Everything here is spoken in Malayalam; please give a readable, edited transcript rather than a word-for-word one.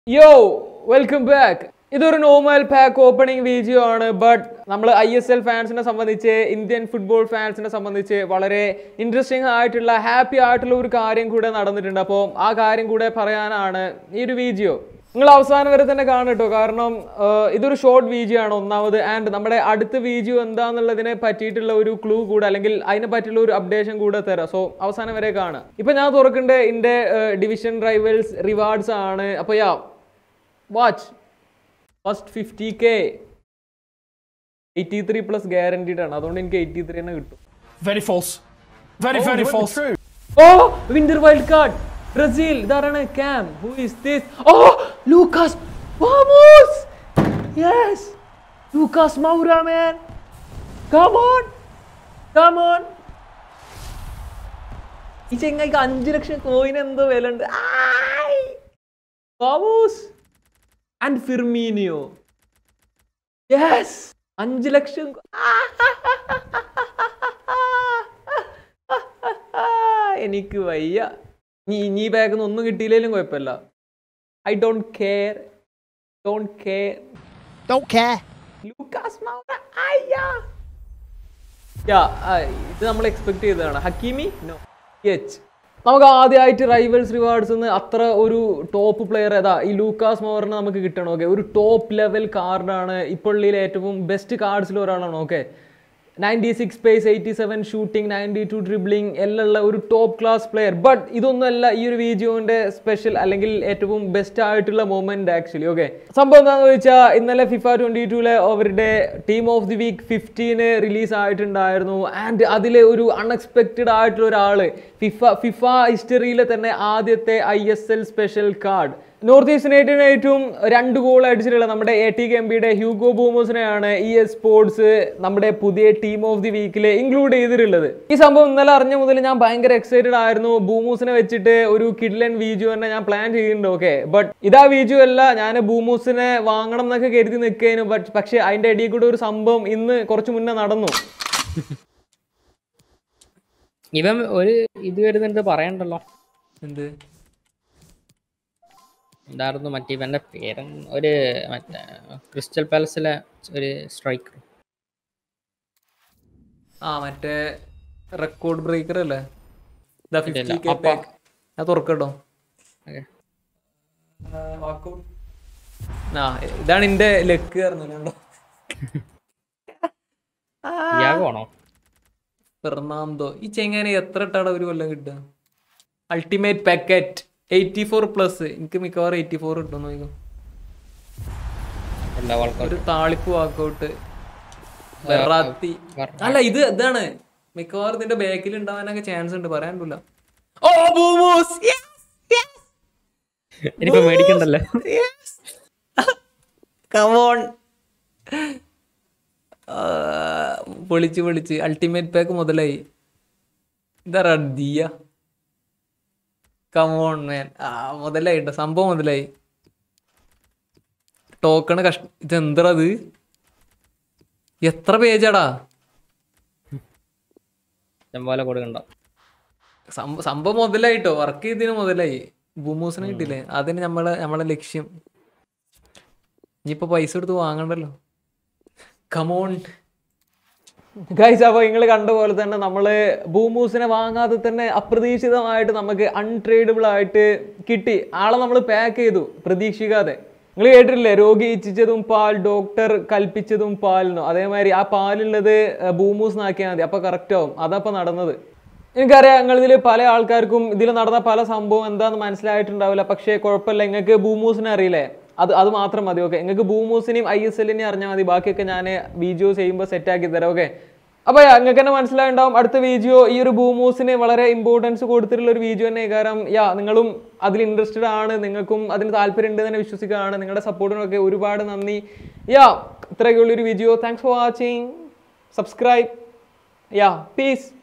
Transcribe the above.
Yo, welcome back. This is a normal pack opening video, but we ISL fans and Indian football fans very interesting happy video. നിങ്ങൾ അവസാനം വരെ തന്നെ കാണട്ടോ കാരണം ഇതൊരു ഷോർട്ട് വീഡിയോ ആണ് ഒന്നാമത് ആൻഡ് നമ്മുടെ അടുത്ത വീഡിയോ എന്താണെന്നുള്ളതിനെ പറ്റിയിട്ടുള്ള ഒരു ക്ലൂ കൂടെ അല്ലെങ്കിൽ അതിനെ പറ്റിയുള്ള ഒരു അപ്ഡേഷൻ കൂടെ തരാം സോ അവസാനം വരെ കാണാം ഇപ്പോൾ ഞാൻ തുറക്കണ്ട ഇന്റെ ഡിവിഷൻ റൈവൽസ് റിവാർഡ്സ് ആണ് അപ്പോൾ യാ watch first 50k 83 plus guaranteed ആണ് അതുകൊണ്ട് എനിക്ക് 83 തന്നെ കിട്ടും very false very false oh winter wild card Brazil, Darana Cam. Who is this? Oh, Lucas! Vamos! Yes! Lucas Moura, man! Come on! Come on! This is like 5 lakhs coin and the Veland. Vamos! And Firmino. Yes! 5 lakhs. Enikku vayya. Ni bag ഒന്നും കിട്ടിയില്ലെങ്കിലും കുഴപ്പമില്ല I don't care Lucas Moura ഇത് നമ്മൾ എക്സ്പെക്ട് ചെയ്തതാണ് ഹക്കീമി നോ നമുക്ക് ആദ്യമായിട്ട് റൈവൽസ് റിവാർഡ്സ് അത്ര ഒരു ടോപ്പ് പ്ലെയർ ഏതാ ഈ ലൂക്കാസ് മൗറിനെ നമുക്ക് കിട്ടണം ഓക്കെ ഒരു ടോപ്പ് ലെവൽ കാർഡാണ് ഇപ്പോഴുള്ള ഏറ്റവും ബെസ്റ്റ് കാർഡ്സിൽ ഒരാളാണ് ഓക്കെ 96 pace, 87 shooting, 92 dribbling എല്ലാം ഒരു ടോപ്പ് ക്ലാസ് പ്ലെയർ ബട്ട് ഇതൊന്നുമല്ല ഈ ഒരു വീഡിയോന്റെ സ്പെഷ്യൽ അല്ലെങ്കിൽ ഏറ്റവും ബെസ്റ്റ് ആയിട്ടുള്ള മൊമെന്റ് ആക്ച്വലി ഓക്കെ സംഭവം എന്താണെന്ന് വെച്ചാൽ ഇന്നലെ ഫിഫ 22 അവരുടെ team of the week 15 release ആയിട്ടുണ്ടായിരുന്നു ആൻഡ് അതിലെ ഒരു അൺഎക്സ്പെക്റ്റഡ് ആയിട്ടുള്ള ഒരാള് ഫിഫ ഹിസ്റ്ററിയിലെ തന്നെ ആദ്യത്തെ ISL special card north east യുണൈറ്റഡിന് ഏറ്റവും 2 ഗോൾ അടിച്ചിട്ടുള്ള നമ്മുടെ ATKMBയുടെ ഹ്യൂഗോ ബൂമോസിനെയാണ് സ്പോർട്സ് നമ്മുടെ പുതിയ ടീം ഓഫ് ദി വീക്കിൽ ഇൻക്ലൂഡ് ചെയ്തിട്ടുള്ളത് ഈ സംഭവം ഇന്നലെ അറിഞ്ഞ മുതൽ ഞാൻ ഭയങ്കര എക്സൈറ്റഡ് ആയിരുന്നു ബൂമൂസിനെ വെച്ചിട്ട് ഒരു കിഡ്ലൻ വീഡിയോ തന്നെ ഞാൻ പ്ലാൻ ചെയ്യുന്നുണ്ട് ഓക്കെ ബട്ട് ഇതാ വീഡിയോ അല്ല ഞാൻ ബൂമൂസിനെ വാങ്ങണം എന്നൊക്കെ കരുതി നിൽക്കേനു പക്ഷെ അതിന്റെ ഇടയിൽ കൂടെ ഒരു സംഭവം ഇന്ന് കുറച്ച് മുന്നേ നടന്നു ഇവൻ ഒരു ഇത് വരുന്നുണ്ട് പറയണ്ടല്ലോ എന്ത് എന്തായിരുന്നു മറ്റേ ഇവന്റെ പേര് ഒരു മറ്റേ ക്രിസ്റ്റൽ പാലസിലെ ഒരു സ്ട്രൈക്കർ മറ്റേ റെക്കോർഡ് ബ്രേക്കർ അല്ലേ ഞാൻ തുറക്കട്ടോ ഇതാണ് എന്റെ ലെക്ക് കയറുന്നുണ്ടോ ഫെർണാണ്ടോ ഈ ചെങ്ങനെ എത്ര ഇട്ടാട ഒരു കൊല്ലം കിട്ടുക അൾട്ടിമേറ്റ് പാക്കറ്റ് 84 പ്ലസ് എനിക്ക് മിക്കവാറും 84 കിട്ടും നോക്കും ഒരു താളിപ്പ് വാക്കൗട്ട് വെറാത്തി അല്ല ഇതാണ് മിക്കവാറും ഇതിന്റെ ബാക്കിൽ ഉണ്ടാവാനൊക്കെ ചാൻസ് ഉണ്ട് പറയാൻ പറ്റില്ല ഓ ബൂമൂസ് ഇനിയിപ്പോ മേടിക്കണ്ടല്ലോ കമോൺ പൊളിച്ച് അൾട്ടിമേറ്റ് പാക്ക് മുതലായി എന്താ ദിയ കമോൺ മാൻ മുതലായിട്ടോ സംഭവം മുതലായി ടോക്കണ് ഇതെന്തത് എത്ര പേജാടാ പോലെ കൊടുക്കണ്ട സംഭവം മുതലായിട്ടോ വർക്ക് ചെയ്തതിന് മുതലായി ബൂമൂസിനെ കിട്ടില്ലേ അതിന് നമ്മളെ ലക്ഷ്യം ഇനിയിപ്പോ പൈസ എടുത്ത് വാങ്ങണ്ടല്ലോ കമോൺ ഗൈസ് അപ്പോൾ നിങ്ങൾ കണ്ട പോലെ തന്നെ നമ്മൾ ബൂമൂസിനെ വാങ്ങാതെ തന്നെ അപ്രതീക്ഷിതമായിട്ട് നമുക്ക് അൺട്രേഡബിൾ ആയിട്ട് കിട്ടി ആളെ നമ്മൾ പാക്ക് ചെയ്തു പ്രതീക്ഷിക്കാതെ നിങ്ങൾ കേട്ടിട്ടില്ലേ രോഗി ഇച്ഛിച്ചതും പാൽ ഡോക്ടർ കൽപ്പിച്ചതും പാലിനോ അതേമാതിരി ആ പാലുള്ളത് ബൂമൂസിനാക്കിയാൽ മതി അപ്പോൾ കറക്റ്റ് ആവും അതപ്പോൾ നടന്നത് എനിക്കറിയാം നിങ്ങളിതിൽ പല ആൾക്കാർക്കും ഇതിൽ നടന്ന പല സംഭവം എന്താണെന്ന് മനസ്സിലായിട്ടുണ്ടാവില്ല പക്ഷേ കുഴപ്പമില്ല നിങ്ങൾക്ക് ബൂമൂസിനെ അറിയില്ലേ അത് മാത്രം മതി ഓക്കെ നിങ്ങൾക്ക് ബൂമൂസിനെയും ISLനെയും അറിഞ്ഞാൽ മതി ബാക്കിയൊക്കെ ഞാൻ വീഡിയോസ് ചെയ്യുമ്പോൾ സെറ്റാക്കി തരാം ഓക്കെ അപ്പോൾ നിങ്ങൾക്ക് തന്നെ മനസ്സിലായിട്ടുണ്ടാവും അടുത്ത വീഡിയോ ഈ ഒരു ബൂമൂസിന് വളരെ ഇമ്പോർട്ടൻസ് കൊടുത്തിട്ടുള്ള ഒരു വീഡിയോ തന്നെ കാരണം നിങ്ങളും അതിൽ ഇൻട്രസ്റ്റഡ് ആണ് നിങ്ങൾക്കും അതിന് താല്പര്യം ഉണ്ട് തന്നെ വിശ്വസിക്കുകയാണ് നിങ്ങളുടെ സപ്പോർട്ടിനൊക്കെ ഒരുപാട് നന്ദി ഇത്രയൊക്കെയുള്ളൊരു video thanks for watching subscribe piece